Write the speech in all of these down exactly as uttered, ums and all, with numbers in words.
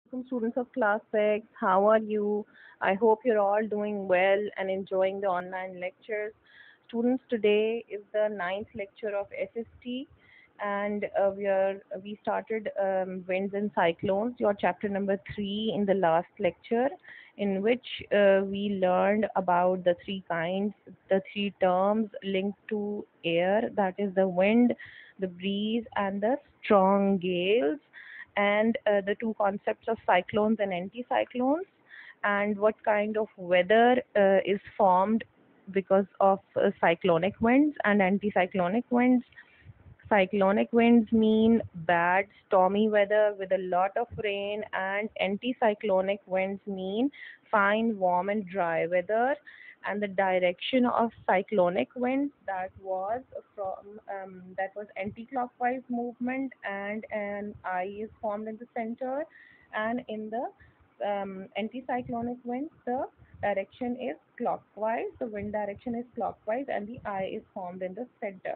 Welcome students of class six. How are you? I hope you're all doing well and enjoying the online lectures. Students, today is the ninth lecture of S S T, and uh, we are we started um, winds and cyclones, your chapter number three in the last lecture, in which uh, we learned about the three kinds, the three terms linked to air, that is the wind, the breeze, and the strong gales, and uh, the two concepts of cyclones and anticyclones, and what kind of weather uh, is formed because of uh, cyclonic winds and anticyclonic winds. Cyclonic winds mean bad, stormy weather with a lot of rain, and anticyclonic winds mean fine, warm, and dry weather. And the direction of cyclonic winds, that was from um, that was anti-clockwise movement, and an eye is formed in the center. And in the um, anticyclonic winds, the direction is clockwise. The wind direction is clockwise, and the eye is formed in the center.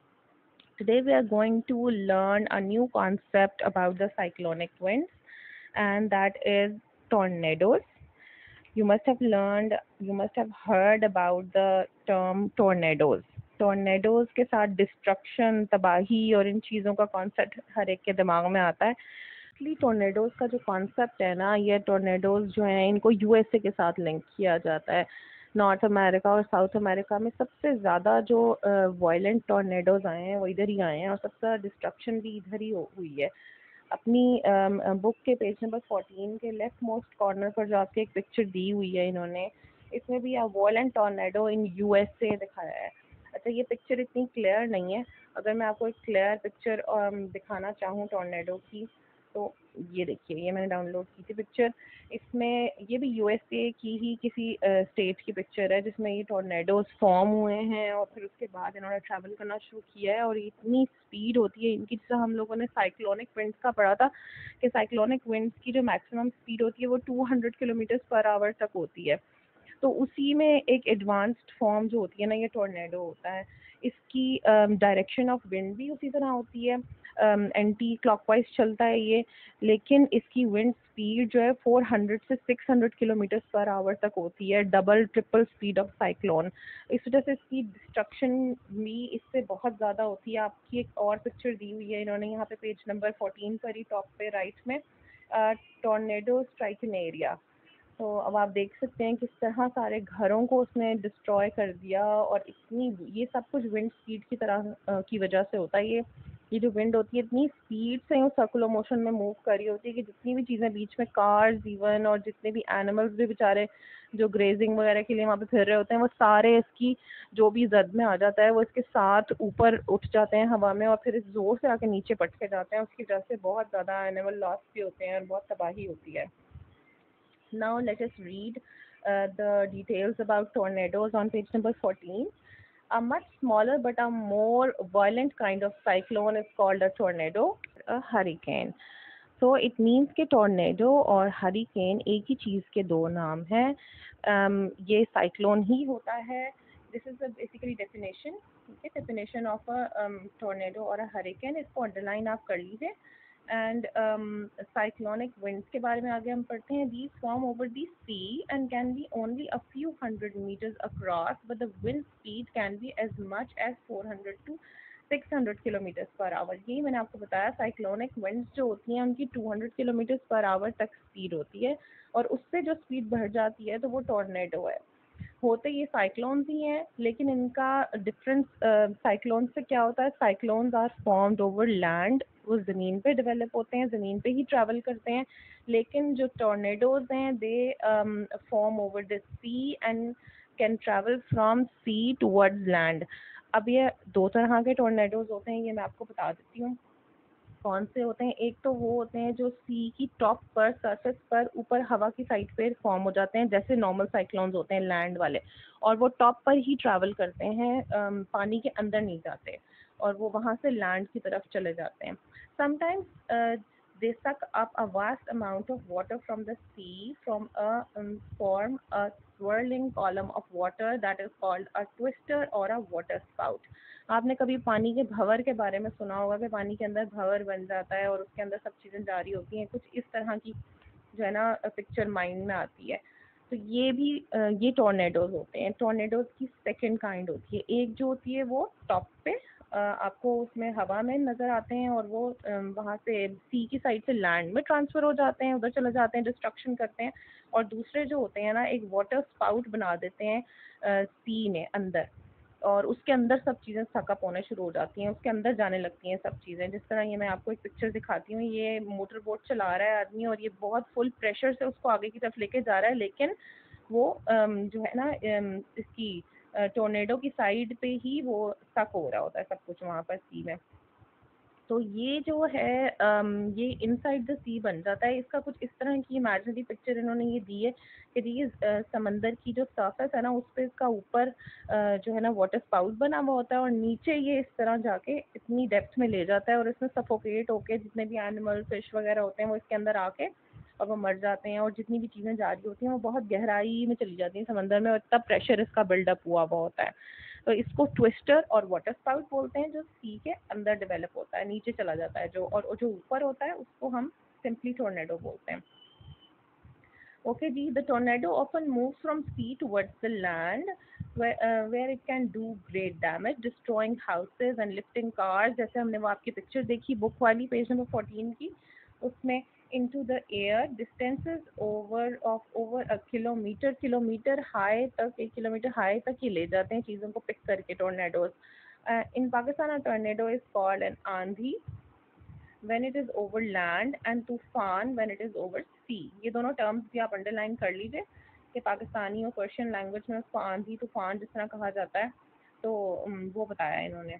Today we are going to learn a new concept about the cyclonic winds, and that is tornadoes. You must have learned, you must have heard about the term tornadoes. Tornadoes के साथ destruction, तबाही और इन चीज़ों का concept हर एक के दिमाग में आता है. इसलिए टॉर्नेडोज का जो कॉन्सेप्ट है ना, ये टॉर्नेडोज जो हैं इनको यूएसए के साथ लिंक किया जाता है. नॉर्थ अमेरिका और साउथ अमेरिका में सबसे ज़्यादा जो वायलेंट टॉर्नेडोज आए हैं वो इधर ही आए हैं, और सबसे ज़्यादा डिस्ट्रक्शन भी इधर ही हुई है. अपनी बुक के पेज नंबर फोर्टीन के लेफ्ट मोस्ट कॉर्नर पर जो आपकी एक पिक्चर दी हुई है इन्होंने, इसमें भी वायलेंट टॉर्नेडो इन यूएसए दिखाया है. अच्छा, ये पिक्चर इतनी क्लियर नहीं है. अगर मैं आपको एक क्लियर पिक्चर दिखाना चाहूँ टॉर्नेडो की, तो ये देखिए, ये मैंने डाउनलोड की थी पिक्चर. इसमें ये भी यूएसए की ही किसी स्टेट की पिक्चर है जिसमें ये टॉर्नेडोज फॉर्म हुए हैं, और फिर उसके बाद इन्होंने ट्रैवल करना शुरू किया है. और इतनी स्पीड होती है इनकी, जैसे हम लोगों ने साइक्लोनिक विंड्स का पढ़ा था कि साइक्लोनिक विंड्स की जो मैक्सिमम स्पीड होती है वो two hundred kilometre per hour तक होती है. तो उसी में एक एडवांस्ड फॉर्म जो होती है ना, ये टॉर्नेडो होता है. इसकी डायरेक्शन ऑफ विंड भी उसी तरह होती है, एंटी क्लॉकवाइज चलता है ये, लेकिन इसकी विंड स्पीड जो है फोर हंड्रेड से six hundred kilometre per hour तक होती है, double triple speed of cyclone. इस वजह से इसकी डिस्ट्रक्शन भी इससे बहुत ज़्यादा होती है. आपकी एक और पिक्चर दी हुई है इन्होंने यहाँ पे पेज नंबर फोर्टीन पर ही टॉप पे राइट में, टॉर्नेडो स्ट्राइक इन एरिया. तो अब आप देख सकते हैं किस तरह सारे घरों को उसने डिस्ट्रॉय कर दिया, और इतनी, ये सब कुछ विंड स्पीड की तरह की वजह से होता है. ये ये जो विंड होती है इतनी स्पीड से यूँ सर्कुलर मोशन में मूव कर रही होती है कि जितनी भी चीज़ें बीच में, कार्स इवन, और जितने भी एनिमल्स भी बेचारे जो ग्रेजिंग वगैरह के लिए वहाँ पे फिर रहे होते हैं, वो सारे इसकी जो भी जद में आ जाता है वो इसके साथ ऊपर उठ जाते हैं हवा में, और फिर इस जोर से आके नीचे पटके जाते हैं. उसकी वजह से बहुत ज़्यादा एनिमल लॉस भी होते हैं और बहुत तबाही होती है. Now let us read uh, the details about tornadoes on page number fourteen. A much smaller but a more violent kind of cyclone is called a tornado, a hurricane. So it means कि tornado और hurricane एक ही चीज़ के दो नाम हैं. um, ये cyclone ही होता है. This is the basically definition. Okay, definition of a um, tornado or a hurricane. इसको underline आप कर लीजिए. And um, cyclonic winds के बारे में आगे हम पढ़ते हैं. These form over the sea and can be only a few hundred meters across, but the wind speed can be as much as four hundred to six hundred kilometre per hour. यही मैंने आपको बताया, cyclonic winds जो होती हैं उनकी two hundred kilometre per hour तक speed होती है, और उससे जो स्पीड बढ़ जाती है तो वो टॉर्नेडो है. होते ये साइक्लोन्स ही हैं, लेकिन इनका डिफरेंस साइक्लोन से क्या होता है, cyclones are formed over land, वो ज़मीन पे डेवलप होते हैं, ज़मीन पे ही ट्रैवल करते हैं. लेकिन जो टॉर्नेडोज हैं they form over the sea and can travel from sea towards land. अब ये दो तरह के टॉर्नेडोज होते हैं, ये मैं आपको बता देती हूँ कौन से होते हैं. एक तो वो होते हैं जो सी की टॉप पर, सरफेस पर, ऊपर हवा की साइड पे फॉर्म हो जाते हैं, जैसे नॉर्मल साइक्लोन्स होते हैं लैंड वाले, और वो टॉप पर ही ट्रैवल करते हैं, पानी के अंदर नहीं जाते, और वो वहाँ से लैंड की तरफ चले जाते हैं. Sometimes they suck up a vast amount of water from the sea from a um, form a swirling column of water that is called a twister or a water spout. आपने कभी पानी के भंवर के बारे में सुना होगा कि पानी के अंदर भंवर बन जाता है और उसके अंदर सब चीज़ें जारी होती हैं, कुछ इस तरह की जो है ना पिक्चर माइंड में आती है। तो ये भी अ, ये टॉर्नेडोज होते हैं। टॉर्नेडोज की सेकंड काइंड होती है। एक जो होती है वो टॉप पे अ, आपको उसमें हवा में नज़र आते हैं और वो अ, वहाँ से सी की साइड से लैंड में ट्रांसफ़र हो जाते हैं, उधर चले जाते हैं, डिस्ट्रक्शन करते हैं। और दूसरे जो होते हैं ना, एक वाटर स्पाउट बना देते हैं अ, सी में अंदर, और उसके अंदर सब चीज़ें सकअप होना शुरू हो जाती हैं, उसके अंदर जाने लगती हैं सब चीज़ें। जिस तरह ये मैं आपको एक पिक्चर दिखाती हूँ, ये मोटर बोट चला रहा है आदमी और ये बहुत फुल प्रेशर से उसको आगे की तरफ लेके जा रहा है, लेकिन वो अम, जो है ना अम, इसकी टोर्नेडो की साइड पे ही वो स्टक हो रहा होता है सब कुछ वहाँ पर सी में। तो ये जो है अम, ये इनसाइड द सी बन जाता है। इसका कुछ इस तरह की इमेजिनरी पिक्चर इन्होंने ये दी है कि ये अ, समंदर की जो सरफेस है ना, उस पे इसका ऊपर अ, जो है ना वाटर स्पाउट बना हुआ होता है और नीचे ये इस तरह जाके इतनी डेप्थ में ले जाता है और इसमें सफोकेट होके जितने भी एनिमल फिश वगैरह होते हैं वो इसके अंदर आके और वो मर जाते हैं, और जितनी भी चीज़ें जा रही होती हैं वो बहुत गहराई में चली जाती हैं समंदर में, और इतना प्रेशर इसका बिल्डअप हुआ हुआ होता है। तो इसको ट्विस्टर और वाटर स्पाउट बोलते हैं, जो सी के अंदर डेवलप होता है, नीचे चला जाता है जो, और जो ऊपर होता है उसको हम सिंपली टोर्नेडो बोलते हैं। Okay, ji, the tornado often moves from sea towards the land, where uh, where it can do great damage, destroying houses and lifting cars. जैसे हमने वो आपकी पिक्चर देखी बुक वाली पेज नंबर फोर्टीन की, उसमें into the air distances over of over a kilometer kilometre high तक, एक किलोमीटर हाई तक ये ले जाते हैं चीज़ों को पिक करके tornadoes. In Pakistan a tornado is called an आंधी when it is over land and तूफान when it is over sea। ये दोनों टर्म्स भी आप अंडरलाइन कर लीजिए कि पाकिस्तानी और पर्शियन लैंग्वेज में उसको आंधी तूफान जिस तरह कहा जाता है, तो उम, वो बताया है इन्होंने।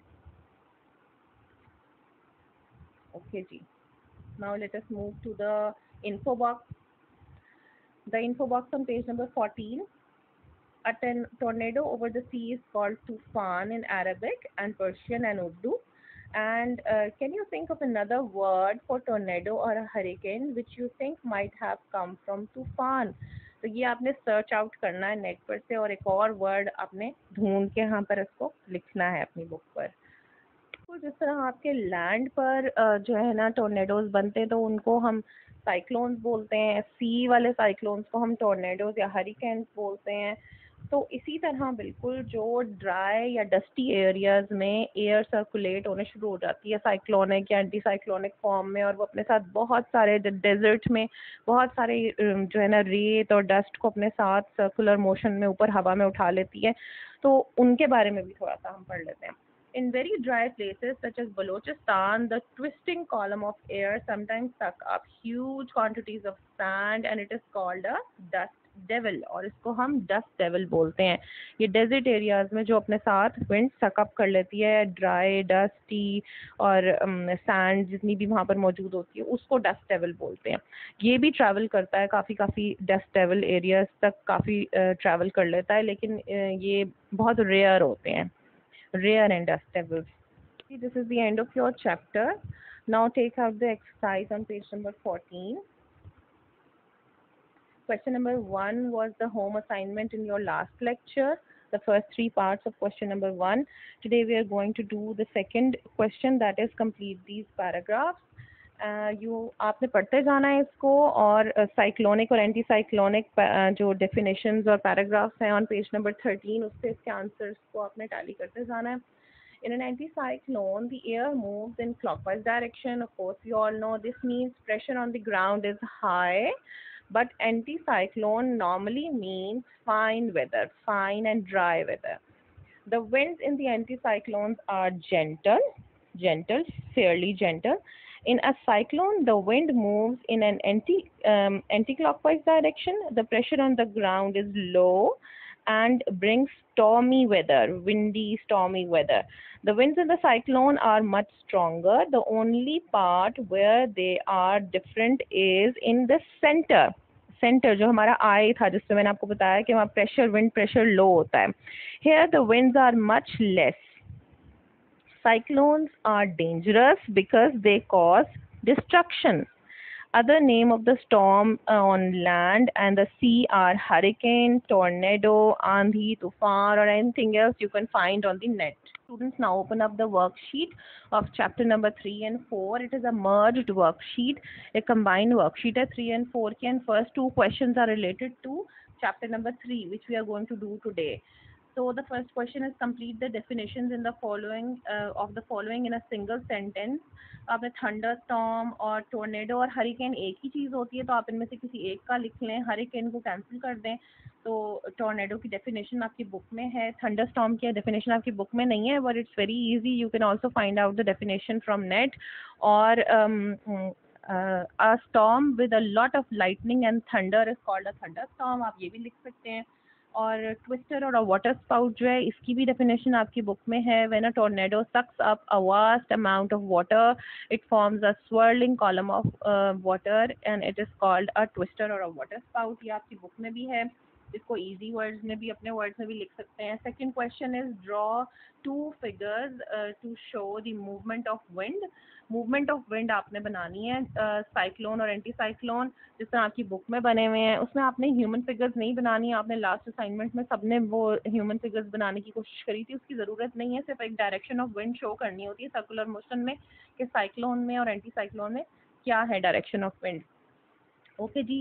ओके जी, now let us move to the info box. The info box on page number fourteen. A ten- tornado over the sea is called tufan in Arabic and Persian and Urdu. And uh, can you think of another word for tornado or a hurricane which you think might have come from tufan? तो ये आपने search out करना है net पर से, और एक और वर्ड आपने ढूंढ के यहाँ पर इसको लिखना है अपनी बुक पर। तो जिस तरह आपके लैंड पर अ, जो है ना टोर्नेडोज बनते हैं, तो उनको हम साइक्लोन्स बोलते हैं। सी वाले साइक्लोन्स को हम टोर्नेडोज या हरिकेन्स बोलते हैं। तो इसी तरह बिल्कुल जो ड्राई या डस्टी एरियाज में एयर सर्कुलेट होने शुरू हो जाती है साइक्लोनिक या एंटी साइक्लोनिक फॉर्म में, और वो अपने साथ बहुत सारे डेजर्ट में बहुत सारे अम, जो है ना रेत और डस्ट को अपने साथ सर्कुलर मोशन में ऊपर हवा में उठा लेती है। तो उनके बारे में भी थोड़ा सा हम पढ़ लेते हैं। In very dry places such as Balochistan, the twisting column of air sometimes suck up huge quantities of sand and it is called a dust devil, और इसको हम dust devil बोलते हैं। ये desert areas में जो अपने साथ wind suck up कर लेती है dry, dusty और um, sand जितनी भी वहाँ पर मौजूद होती है, उसको dust devil बोलते हैं। ये भी travel करता है काफ़ी काफ़ी dust devil areas तक काफ़ी uh, travel कर लेता है, लेकिन uh, ये बहुत rare होते हैं, rare and dust devils. See, this is the end of your chapter. Now take out the exercise on page number fourteen. Question number one was the home assignment in your last lecture, the first three parts of question number one. Today we are going to do the second question, that is complete these paragraphs. Uh, you आपने पढ़ते जाना है इसको, और cyclonic और anti cyclonic जो definitions और paragraphs हैं ऑन पेज नंबर थर्टीन, उससे इसके आंसर्स को आपने टैली करते जाना है। In an anticyclone, the air moves in clockwise direction. Of course, you all know this means pressure on the ground is high. But anticyclone normally means fine weather, fine and dry weather. The winds in the anticyclones are gentle, gentle, fairly gentle. In a cyclone, the wind moves in an anti um, anti-clockwise direction. The pressure on the ground is low and brings stormy weather, windy, stormy weather. The winds in the cyclone are much stronger. The only part where they are different is in the center. Centre जो हमारा आई था, जिससे मैंने आपको बताया कि वहाँ pressure wind pressure low होता है. Here the winds are much less. Cyclones are dangerous because they cause destruction. Other name of the storm uh, on land and the sea are hurricane, tornado, andhi, tufan, or anything else you can find on the net. Students, now open up the worksheet of chapter number three and four. It is a merged worksheet, a combined worksheet है three and four के, and first two questions are related to chapter number three, which we are going to do today. So the first question is complete the definitions in the following uh, of the following in a single sentence. आपने thunderstorm और tornado और hurricane एक ही चीज़ होती है, तो आप इनमें से किसी एक का लिख लें, हरिकेन को कैंसिल कर दें। तो टोर्नेडो की डेफिनेशन आपकी बुक में है, थंडर स्टॉर्म की डेफिनेशन आपकी बुक में नहीं है, but it's very easy, you can also find out the definition from net. और a storm with a lot of lightning and thunder is called a thunderstorm, आप ये भी लिख सकते हैं। और ट्विस्टर और वाटर स्पाउट जो है, इसकी भी डेफिनेशन आपकी बुक में है। When a tornado sucks up a vast amount of water it forms a swirling column of water and it is called a twister और अ वाटर स्पाउट, ये आपकी बुक में भी है। इसको इजी वर्ड्स में भी, अपने वर्ड्स में भी लिख सकते हैं। Second question is draw two figures to show the movement of wind. Movement of wind आपने बनानी है, साइक्लोन uh, और एंटी साइक्लोन जिस तरह आपकी बुक में बने हुए हैं। उसमें आपने ह्यूमन फिगर्स नहीं बनानी है, आपने लास्ट असाइनमेंट में सबने वो ह्यूमन फिगर्स बनाने की कोशिश करी थी, उसकी ज़रूरत नहीं है। सिर्फ एक डायरेक्शन ऑफ विंड शो करनी होती है सर्कुलर मोशन में, कि साइक्लोन में और एंटी साइक्लोन में क्या है डायरेक्शन ऑफ विंड। ओके जी,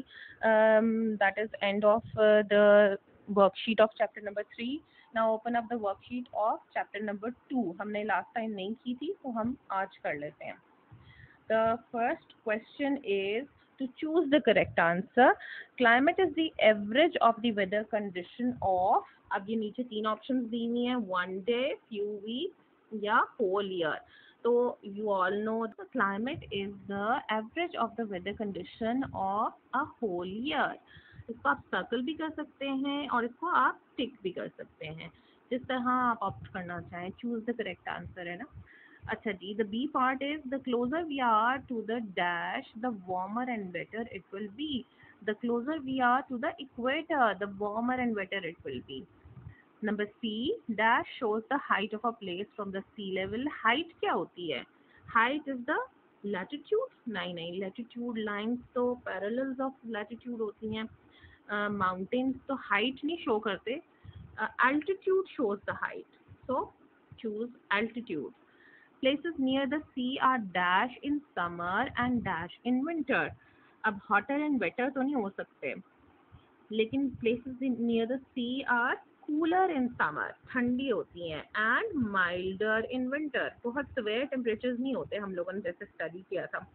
that is end of the worksheet of chapter number three. Now open up the worksheet of chapter number two. हमने लास्ट टाइम नहीं की थी, तो हम आज कर लेते हैं। The first question is to choose the correct answer. Climate is the average of the weather condition of, अब ये नीचे तीन options दी हुई हैं, one day, few weeks या whole year. तो you all know the climate is the average of the weather condition of a whole year. इसको आप सर्कल भी कर सकते हैं और इसको आप टिक भी कर सकते हैं, जिस तरह आप ऑप्ट करना चाहें। चूज द करेक्ट आंसर है ना। अच्छा जी, the B part is the closer we are to the dash, the warmer and wetter it will be. The closer we are to the equator, the warmer and wetter it will be. Number C, dash shows the height of a place from the sea level. Height क्या होती है? Height is the latitude? नहीं नहीं, latitude lines तो parallels of latitude होती हैं। uh, mountains तो height नहीं show करते। uh, altitude shows the height, so choose altitude. Places near the sea are dash in summer and dash in winter. अब hotter and wetter तो नहीं हो सकते, लेकिन places near the sea are cooler in summer, ठंडी होती हैं, and milder in winter, बहुत severe temperatures नहीं होते, हम लोगों ने जैसे स्टडी किया था।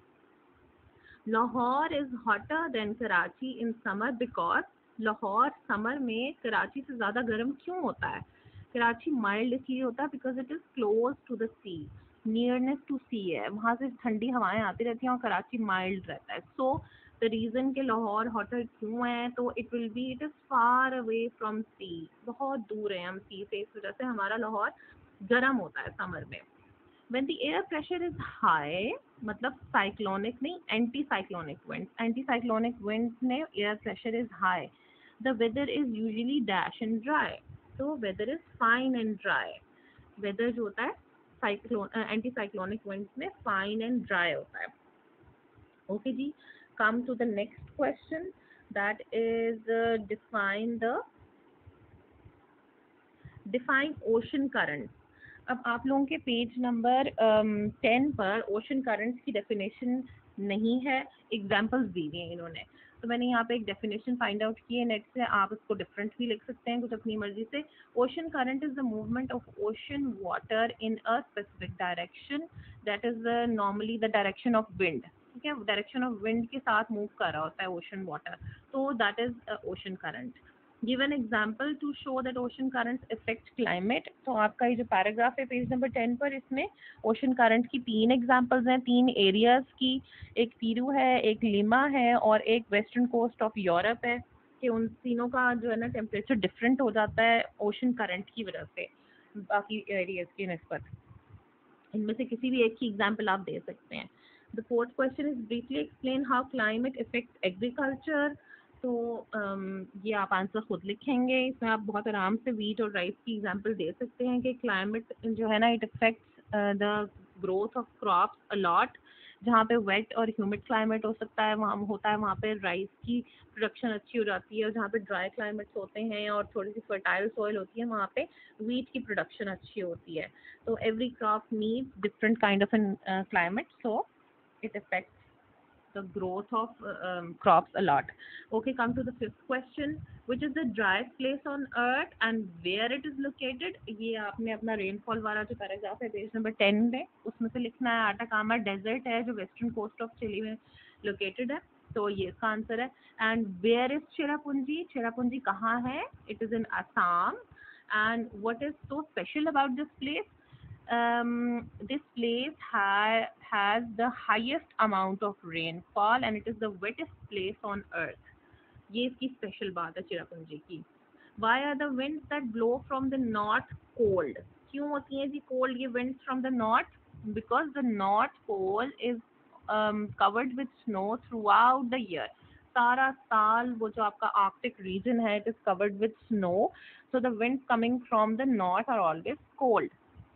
Lahore is hotter than Karachi in summer because Lahore summer में कराची से ज़्यादा गर्म क्यों होता है? कराची माइल्ड इसलिए होता है because it is close to the sea, nearness to sea है, वहाँ से ठंडी हवाएं आती रहती हैं और कराची माइल्ड रहता है। सो द रीज़न के लाहौर हॉटर क्यों है, तो it will be it is far away from sea, बहुत दूर है हम सी से, इस वजह से हमारा लाहौर गर्म होता है समर में। When the air pressure is high, मतलब cyclonic नहीं, anti-cyclonic winds, anti-cyclonic winds में air pressure is high, the weather is usually dash and dry. So weather is fine and dry. Weather जो होता है cyclone uh, anti-cyclonic winds में fine and dry होता है। Okay ji, come to the next question, that is uh, define the define ocean currents. अब आप लोगों के पेज नंबर टेन पर ओशन करंट्स की डेफिनेशन नहीं है, एग्जांपल्स दी हुई हैं इन्होंने, तो मैंने यहाँ पे एक डेफिनेशन फाइंड आउट की है नेट से, आप इसको डिफरेंट भी लिख सकते हैं कुछ अपनी मर्जी से। Ocean current is the movement of ocean water in a specific direction, that is normally the direction of wind, ठीक है, डायरेक्शन ऑफ विंड के साथ मूव कर रहा होता है ओशन वाटर, तो that is ocean current. Give an example to show that ocean currents affect climate. तो आपका ये जो पैराग्राफ है पेज नंबर टेन पर, इसमें ओशन करंट की तीन एग्जांपल्स हैं, तीन एरियाज की, एक पीरू है, एक लिमा है और एक वेस्टर्न कोस्ट ऑफ यूरोप है, कि उन तीनों का जो है ना टेम्परेचर डिफरेंट हो जाता है ओशन करंट की वजह से बाकी एरियाज की नस्बत। इनमें से किसी भी एक की एग्जाम्पल आप दे सकते हैं। The fourth question is briefly explain how climate effect agriculture. तो um, ये आप आंसर खुद लिखेंगे, इसमें आप बहुत आराम से वीट और राइस की एग्जांपल दे सकते हैं कि क्लाइमेट जो है ना it affects the growth of crops a lot, जहाँ पे वेट और ह्यूमिड क्लाइमेट हो सकता है वहाँ होता है वहाँ पे राइस की प्रोडक्शन अच्छी हो जाती है, और जहाँ पे ड्राई क्लाइमेट्स होते हैं और थोड़ी सी फर्टाइल सॉइल होती है वहाँ पे वीट की प्रोडक्शन अच्छी होती है. तो every crop needs different kind of an climate, so it affects the growth of uh, um, crops a lot. Okay, come to the fifth question. Which is the driest place on earth and where it is located? ये आपने अपना rainfall वाला जो paragraph है page number ten में उसमें से लिखना है. आटाकामा डेजर्ट है जो वेस्टर्न कोस्ट ऑफ चिली में लोकेटेड है, तो ये इसका आंसर है. And where is Cherrapunji? Cherrapunji कहाँ है? It is in Assam. And what is so special about this place? um, this place ha- has the highest amount of rainfall and it is the wettest place on earth. ये इसकी special बात है चिरापुंजी की. Why are the winds that blow from the north cold? क्यों होती हैं जी cold ये winds from the north? Because the north pole is um, covered with snow throughout the year. सारा साल वो जो आपका arctic region है, it is covered with snow, so the winds coming from the north are always cold.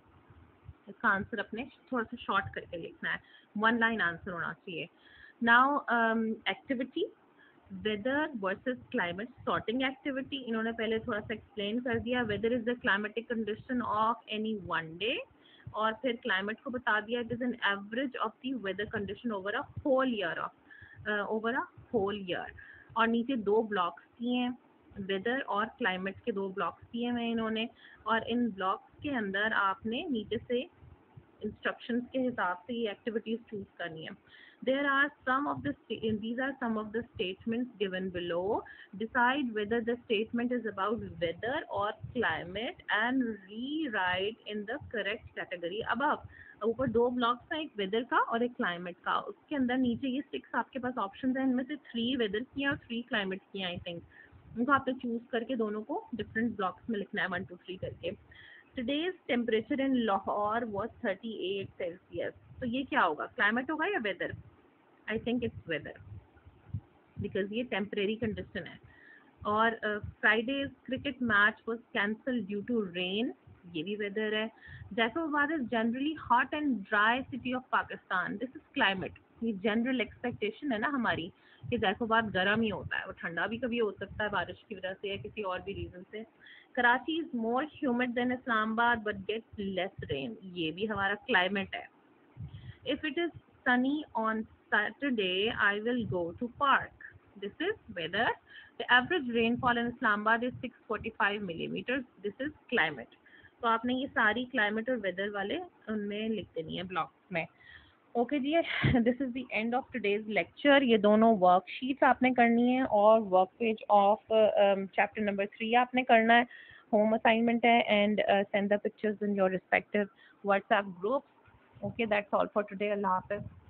इसका answer अपने थोड़ा सा शॉर्ट करके लिखना है, वन लाइन आंसर होना चाहिए. Now activity, weather versus climate sorting activity. इन्होंने पहले थोड़ा सा एक्सप्लेन कर दिया. Weather is the climatic condition of any one day, और फिर क्लाइमेट को बता दिया it is an average of the weather condition over a whole year of over a whole year. और नीचे दो ब्लॉक्स दिए हैं, वेदर और क्लाइमेट के दो ब्लॉक्स दिए हैं इन्होंने, और इन ब्लॉक्स के अंदर आपने नीचे से इंस्ट्रक्शंस के हिसाब से ये एक्टिविटीज चूज करनी है. There are some of the these are some of the statements given below. Decide whether the statement is about weather or climate and rewrite in the correct category above. ऊपर दो blocks हैं, एक weather का और एक climate का. उसके अंदर नीचे ये सिक्स आपके पास ऑप्शंस हैं, इनमें से थ्री वेदर की हैं और थ्री क्लाइमेट की हैं आई थिंक. उनको आपने चूज करके दोनों को डिफरेंट ब्लॉक्स में लिखना है वन टू थ्री करके. Today's temperature in Lahore was thirty-eight Celsius. तो ये क्या होगा, क्लाइमेट होगा या weather? I think it's weather because ये टेम्परेरी कंडीशन है. और Friday's cricket match was cancel due to rain, ये भी वेदर है. Jaisalmer is generally hot and dry city of Pakistan, this is climate. ये जनरल एक्सपेक्टेशन है ना हमारी कि जैसलमेर गर्म ही होता है, वो ठंडा भी कभी हो सकता है बारिश की वजह से या किसी और भी रीजन से. Karachi is more humid than Islamabad but gets less rain, ये भी हमारा क्लाइमेट है. If it is sunny on Saturday, I will go to park. This is weather. The average rainfall in Islamabad is six hundred forty-five millimeters. This is climate. तो आपने ये सारी climate और weather वाले उनमें लिख देनी है ब्लॉक्स में. ओके जी, this is the end of today's lecture. ये दोनों वर्कशीट्स आपने करनी है और work page of chapter number three आपने करना है. होम असाइनमेंट है and send the pictures in your respective WhatsApp groups. Okay, that's all for today. अल्लाह हाफिज़.